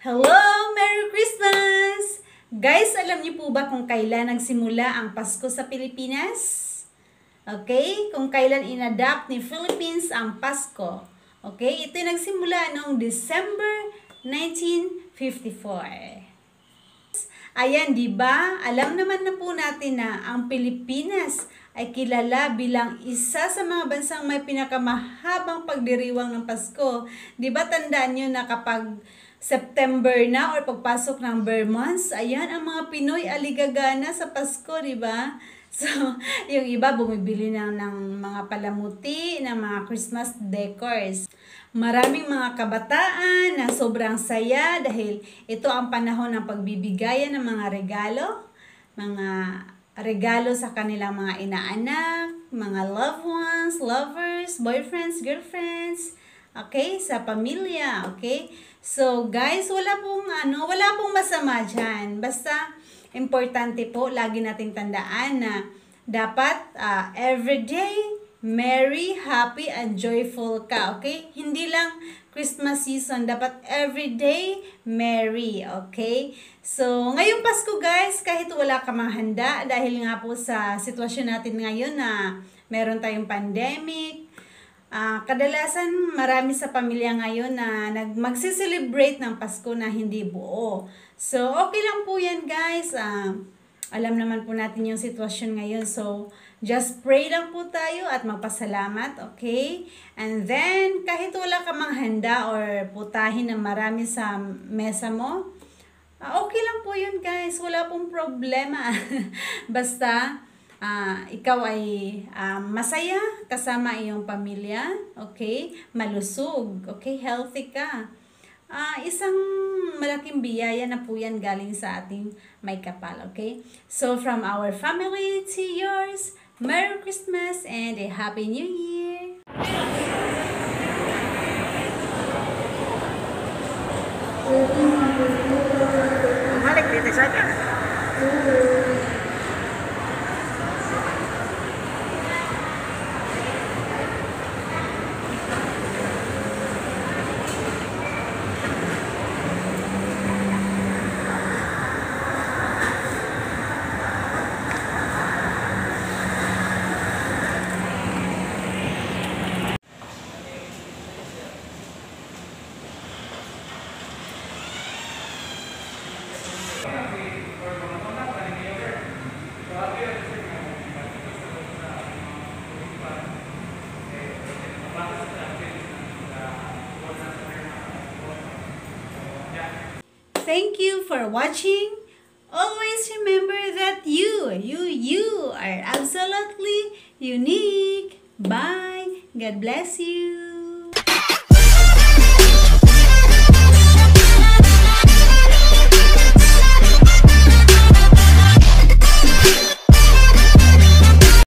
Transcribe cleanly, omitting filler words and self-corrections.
Hello! Merry Christmas! Guys, alam niyo po ba kung kailan nagsimula ang Pasko sa Pilipinas? Okay? Kung kailan inadapt ni Philippines ang Pasko. Okay? Ito nagsimula noong December 1954. Ayan, di ba? Alam naman na po natin na ang Pilipinas ay kilala bilang isa sa mga bansang may pinakamahabang pagdiriwang ng Pasko. Di ba tandaan nyo na kapag September na or pagpasok ng Bare months, ayan ang mga Pinoy aligagana sa Pasko, di ba? So, yung iba bumibili ng mga palamuti, ng mga Christmas decors. Maraming mga kabataan na sobrang saya dahil ito ang panahon ng pagbibigayan ng mga regalo sa kanilang mga inaanak, mga loved ones, lovers, boyfriends, girlfriends, okay, sa pamilya, okay? So, guys, wala pong masama dyan. Basta, importante po, lagi nating tandaan na dapat everyday, merry, happy, and joyful ka, okay? Hindi lang Christmas season, dapat everyday, merry, okay? So, ngayong Pasko, guys, kahit wala ka mang handa, dahil nga po sa sitwasyon natin ngayon na meron tayong pandemic, kadalasan marami sa pamilya ngayon na magsiselebrate ng Pasko na hindi buo. So, okay lang po yan, guys. Alam naman po natin yung sitwasyon ngayon. So, just pray lang po tayo at magpasalamat, okay? And then, kahit wala ka mang handa or putahin na marami sa mesa mo, okay lang po yun, guys. Wala pong problema. Basta, ikaw ay masaya kasama iyong pamilya, okay? Malusog, okay? Healthy ka. Isang malaking biyaya na po yan galing sa ating may kapal, okay? So, from our family to yours, Merry Christmas and a Happy New Year! Balik dito sa akin. Thank you for watching. Always remember that you are absolutely unique. Bye. God bless you.